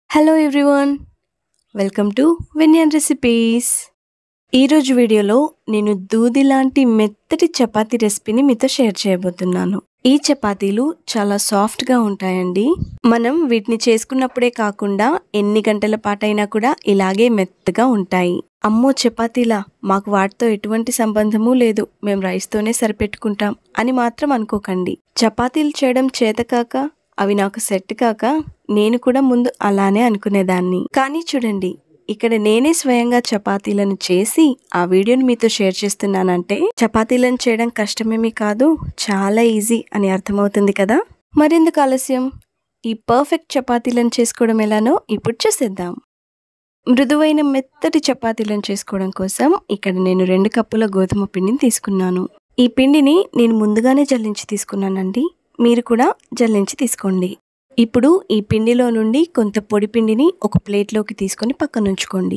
Hello everyone, welcome to Vinyan recipes. ఈరోజు వీడియోలో నేను దూది లాంటి మెత్తటి చపాతీ రెసిపీని మీతో షేర్ చేయబోతున్నాను. ఈ చపాతీలు చాలా సాఫ్ట్గా ఉంటాయండి. మనం వీటిని చేసుకున్నప్పుడే కాకుండా ఎన్ని గంటల పాటైనా కూడా ఇలాగే మెత్తగా ఉంటాయి. అమ్మో చపాతీలా, మాకు వాటితో ఎటువంటి సంబంధము లేదు, మేము రైస్తోనే సరిపెట్టుకుంటాం అని మాత్రం అనుకోకండి. చపాతీలు చేయడం చేతకాక అవి నాకు సెట్ కాక నేను కూడా ముందు అలానే అనుకునేదాన్ని. కానీ చూడండి, ఇక్కడ నేనే స్వయంగా చపాతీలను చేసి ఆ వీడియోని మీతో షేర్ చేస్తున్నానంటే చపాతీలను చేయడం కష్టమేమీ కాదు, చాలా ఈజీ అని అర్థమవుతుంది కదా. మరెందుకు ఆలస్యం, ఈ పర్ఫెక్ట్ చపాతీలను చేసుకోవడం ఎలానో ఇప్పుడు చూసేద్దాం. మృదువైన మెత్తటి చపాతీలను చేసుకోవడం కోసం ఇక్కడ నేను 2 కప్పుల గోధుమ పిండిని తీసుకున్నాను. ఈ పిండిని నేను ముందుగానే జల్లించి తీసుకున్నానండి, మీరు కూడా జల్లించి తీసుకోండి. ఇప్పుడు ఈ పిండిలో నుండి కొంత పొడి పిండిని ఒక ప్లేట్లోకి తీసుకొని పక్కన ఉంచుకోండి.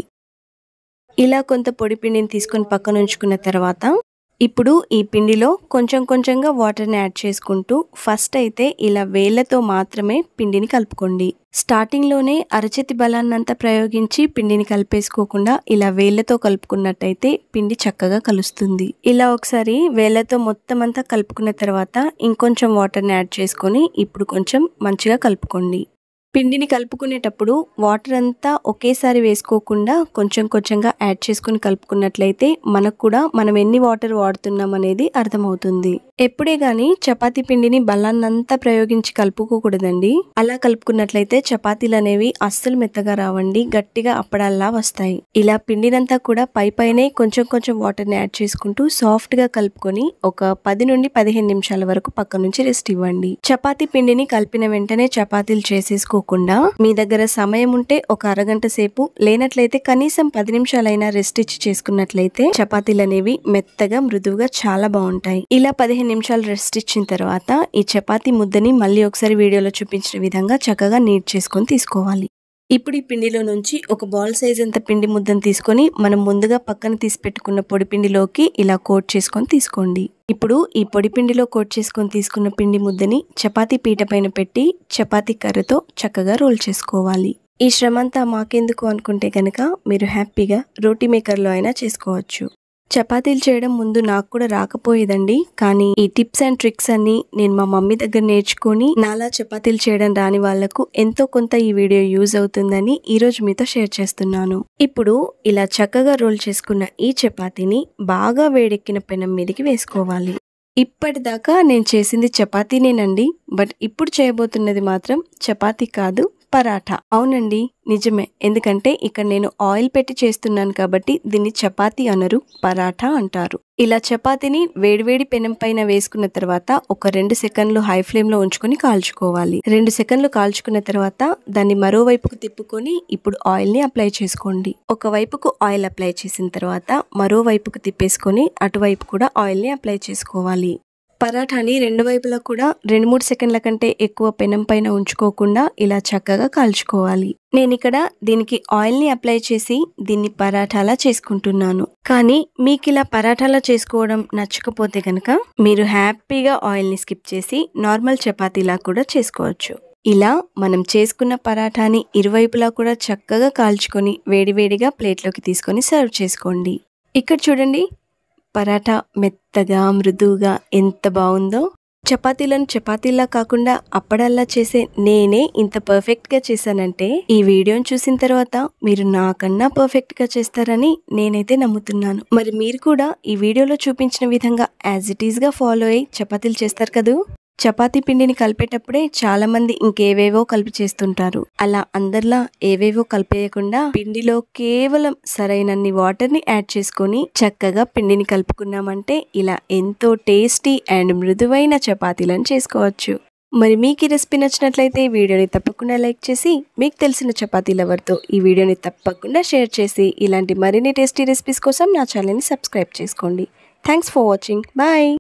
ఇలా కొంత పొడి పిండిని తీసుకొని పక్కన ఉంచుకున్న తర్వాత ఇప్పుడు ఈ పిండిలో కొంచెం కొంచెంగా వాటర్ని యాడ్ చేసుకుంటూ ఫస్ట్ అయితే ఇలా వేళ్లతో మాత్రమే పిండిని కలుపుకోండి. స్టార్టింగ్లోనే అరచేతి బలాన్నంతా ప్రయోగించి పిండిని కలిపేసుకోకుండా ఇలా వేళ్లతో కలుపుకున్నట్టయితే పిండి చక్కగా కలుస్తుంది. ఇలా ఒకసారి వేళ్లతో మొత్తం అంతా కలుపుకున్న తర్వాత ఇంకొంచెం వాటర్ని యాడ్ చేసుకొని ఇప్పుడు కొంచెం మంచిగా కలుపుకోండి. పిండిని కలుపుకునేటప్పుడు వాటర్ అంతా ఒకేసారి వేసుకోకుండా కొంచెం కొంచెంగా యాడ్ చేసుకుని కలుపుకున్నట్లయితే మనకు కూడా మనం ఎన్ని వాటర్ వాడుతున్నాం అనేది అర్థమవుతుంది. ఎప్పుడే గాని చపాతీ పిండిని బలాన్నంతా ప్రయోగించి కలుపుకోకూడదండి. అలా కలుపుకున్నట్లయితే చపాతీలు అనేవి అస్సలు మెత్తగా రావండి, గట్టిగా అప్పడాల్లా వస్తాయి. ఇలా పిండినంతా కూడా పైనే కొంచెం కొంచెం వాటర్ని యాడ్ చేసుకుంటూ సాఫ్ట్ గా కలుపుకొని ఒక 10 నుండి 15 నిమిషాల వరకు పక్క నుంచి రెస్ట్ ఇవ్వండి. చపాతీ పిండిని కలిపిన వెంటనే చపాతీలు చేసేసుకో మీ దగ్గర సమయం ఉంటే ఒక అరగంట సేపు, లేనట్లయితే కనీసం 10 నిమిషాలైనా రెస్ట్ ఇచ్చి చేసుకున్నట్లయితే చపాతీలు అనేవి మెత్తగా మృదువుగా చాలా బాగుంటాయి. ఇలా 15 నిమిషాలు రెస్ట్ ఇచ్చిన తర్వాత ఈ చపాతీ ముద్దని మళ్ళీ ఒకసారి వీడియోలో చూపించిన విధంగా చక్కగా నీట్ చేసుకొని తీసుకోవాలి. ఇప్పుడు ఈ పిండిలో నుంచి ఒక బాల్ సైజ్ అంత పిండి ముద్దను తీసుకొని మనం ముందుగా పక్కన తీసి పెట్టుకున్న పొడి పిండిలోకి ఇలా కోట్ చేసుకొని తీసుకోండి. ఇప్పుడు ఈ పొడి పిండిలో కోట్ చేసుకొని తీసుకున్న పిండి ముద్దని చపాతీ పీట పైన పెట్టి చపాతీ కర్రతో చక్కగా రోల్ చేసుకోవాలి. ఈ శ్రమంతా మాకెందుకు అనుకుంటే కనుక మీరు హ్యాపీగా రోటీ మేకర్లో అయినా చేసుకోవచ్చు. చపాతీలు చేయడం ముందు నాకు కూడా రాకపోయేదండి, కానీ ఈ టిప్స్ అండ్ ట్రిక్స్ అన్ని నేను మా మమ్మీ దగ్గర నేర్చుకొని నాలా చపాతీలు చేయడం రాని వాళ్లకు ఎంతో కొంత ఈ వీడియో యూజ్ అవుతుందని ఈరోజు మీతో షేర్ చేస్తున్నాను. ఇప్పుడు ఇలా చక్కగా రోల్ చేసుకున్న ఈ చపాతీని బాగా వేడెక్కిన పెనం మీదకి వేసుకోవాలి. ఇప్పటిదాకా నేను చేసింది చపాతీనేనండి, బట్ ఇప్పుడు చేయబోతున్నది మాత్రం చపాతీ కాదు, పరాఠా. అవునండి, నిజమే. ఎందుకంటే ఇక్కడ నేను ఆయిల్ పెట్టి చేస్తున్నాను కాబట్టి దీన్ని చపాతీ అనరు, పరాఠా అంటారు. ఇలా చపాతీని వేడివేడి పెనం పైన వేసుకున్న తర్వాత ఒక 2 సెకండ్లు హై ఫ్లేమ్ లో ఉంచుకొని కాల్చుకోవాలి. 2 సెకండ్లు కాల్చుకున్న తర్వాత దాన్ని మరోవైపుకు తిప్పుకొని ఇప్పుడు ఆయిల్ ని అప్లై చేసుకోండి. ఒక వైపుకు ఆయిల్ అప్లై చేసిన తర్వాత మరోవైపుకు తిప్పేసుకొని అటువైపు కూడా ఆయిల్ ని అప్లై చేసుకోవాలి. పరాఠాని 2 వైపులా కూడా 2-3 సెకండ్ల కంటే ఎక్కువ పెనం పైన ఉంచుకోకుండా ఇలా చక్కగా కాల్చుకోవాలి. నేను ఇక్కడ దీనికి ఆయిల్ ని అప్లై చేసి దీన్ని పరాఠాలా చేసుకుంటున్నాను. కానీ మీకు ఇలా పరాఠాలా చేసుకోవడం నచ్చకపోతే కనుక మీరు హ్యాపీగా ఆయిల్ ని స్కిప్ చేసి నార్మల్ చపాతీలా కూడా చేసుకోవచ్చు. ఇలా మనం చేసుకున్న పరాఠాని ఇరువైపులా కూడా చక్కగా కాల్చుకొని వేడివేడిగా ప్లేట్లోకి తీసుకొని సర్వ్ చేసుకోండి. ఇక్కడ చూడండి, పరాఠా మెత్తగా మృదువుగా ఎంత బాగుందో. చపాతీలను చపాతీలా కాకుండా అప్పడల్లా చేసే నేనే ఇంత పర్ఫెక్ట్ గా చేశానంటే ఈ వీడియోని చూసిన తర్వాత మీరు నాకన్నా పర్ఫెక్ట్ గా చేస్తారని నేనైతే నమ్ముతున్నాను. మరి మీరు కూడా ఈ వీడియోలో చూపించిన విధంగా యాజ్ ఇట్ ఈస్ గా ఫాలో అయ్యి చపాతీలు చేస్తారు కదూ. చపాతీ పిండిని కలిపేటప్పుడే చాలా మంది ఇంకేవేవో కలిపి చేస్తుంటారు. అలా అందరిలా ఏవేవో కలిపేయకుండా పిండిలో కేవలం సరైనన్ని వాటర్ ని యాడ్ చేసుకొని చక్కగా పిండిని కలుపుకున్నామంటే ఇలా ఎంతో టేస్టీ అండ్ మృదువైన చపాతీలను చేసుకోవచ్చు. మరి మీకు ఈ రెసిపీ నచ్చినట్లయితే వీడియోని తప్పకుండా లైక్ చేసి మీకు తెలిసిన చపాతీ లవర్తో ఈ వీడియోని తప్పకుండా షేర్ చేసి ఇలాంటి మరిన్ని టేస్టీ రెసిపీస్ కోసం నా ఛానల్ని సబ్స్క్రైబ్ చేసుకోండి. Thanks for watching. బాయ్.